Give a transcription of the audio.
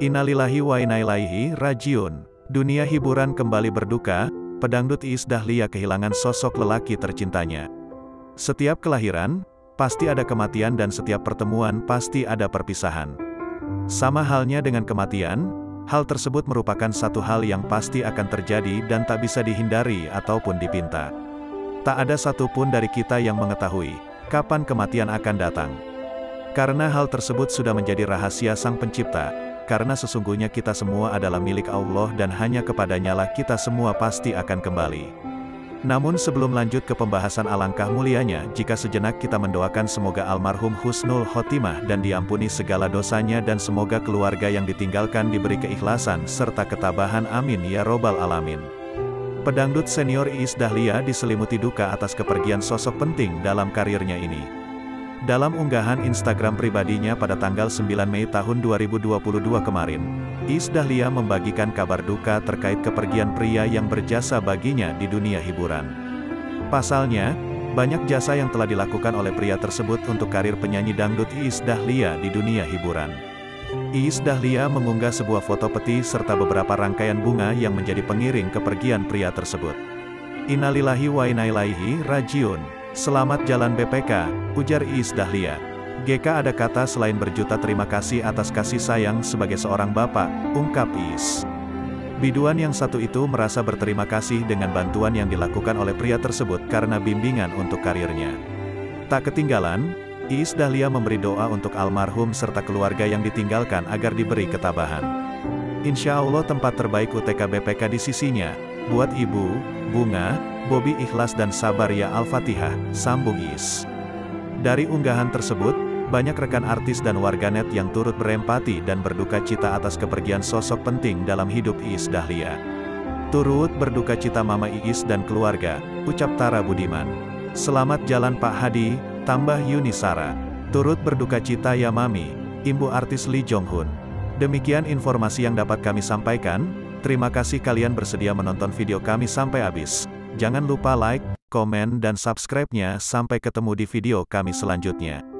Innalillahi wa inna ilaihi rajiun. Dunia hiburan kembali berduka, pedangdut Iis Dahlia kehilangan sosok lelaki tercintanya. Setiap kelahiran, pasti ada kematian dan setiap pertemuan pasti ada perpisahan. Sama halnya dengan kematian, hal tersebut merupakan satu hal yang pasti akan terjadi dan tak bisa dihindari ataupun dipinta. Tak ada satupun dari kita yang mengetahui kapan kematian akan datang. Karena hal tersebut sudah menjadi rahasia Sang Pencipta, karena sesungguhnya kita semua adalah milik Allah dan hanya kepadanya lah kita semua pasti akan kembali. Namun sebelum lanjut ke pembahasan, alangkah mulianya jika sejenak kita mendoakan semoga almarhum husnul khotimah dan diampuni segala dosanya dan semoga keluarga yang ditinggalkan diberi keikhlasan serta ketabahan, amin ya robbal alamin. Pedangdut senior Iis Dahlia diselimuti duka atas kepergian sosok penting dalam karirnya ini. Dalam unggahan Instagram pribadinya pada tanggal 9 Mei tahun 2022 kemarin, Iis Dahlia membagikan kabar duka terkait kepergian pria yang berjasa baginya di dunia hiburan. Pasalnya, banyak jasa yang telah dilakukan oleh pria tersebut untuk karir penyanyi dangdut Iis Dahlia di dunia hiburan. Iis Dahlia mengunggah sebuah foto peti serta beberapa rangkaian bunga yang menjadi pengiring kepergian pria tersebut. Innalillahi wa inna ilaihi rajiun. Selamat jalan BPK, ujar Iis Dahlia. GK ada kata selain berjuta terima kasih atas kasih sayang sebagai seorang bapak, ungkap Iis. Biduan yang satu itu merasa berterima kasih dengan bantuan yang dilakukan oleh pria tersebut karena bimbingan untuk karirnya. Tak ketinggalan, Iis Dahlia memberi doa untuk almarhum serta keluarga yang ditinggalkan agar diberi ketabahan. Insya Allah tempat terbaik UTK BPK di sisinya, buat Ibu, Bunga, Bobby ikhlas dan sabar ya Al-Fatihah, sambung Iis. Dari unggahan tersebut, banyak rekan artis dan warganet yang turut berempati dan berduka cita atas kepergian sosok penting dalam hidup Iis Dahlia. Turut berduka cita Mama Iis dan keluarga, ucap Tara Budiman. Selamat jalan Pak Hadi, tambah Yunisara. Turut berduka cita ya Mami, imbu artis Lee Jong Hun. Demikian informasi yang dapat kami sampaikan. Terima kasih kalian bersedia menonton video kami sampai habis. Jangan lupa like, komen dan subscribe-nya. Sampai ketemu di video kami selanjutnya.